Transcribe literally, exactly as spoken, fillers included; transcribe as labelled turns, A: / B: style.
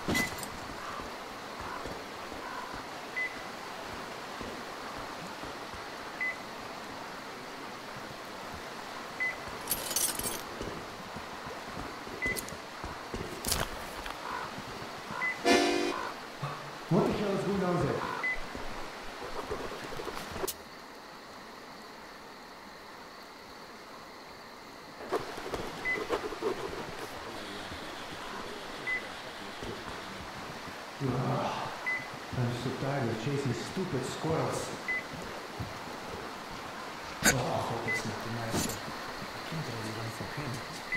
A: What the hell is going on there? Ugh. I'm so tired of chasing stupid squirrels. Oh, I hope it's not tonight. I can't really run from him.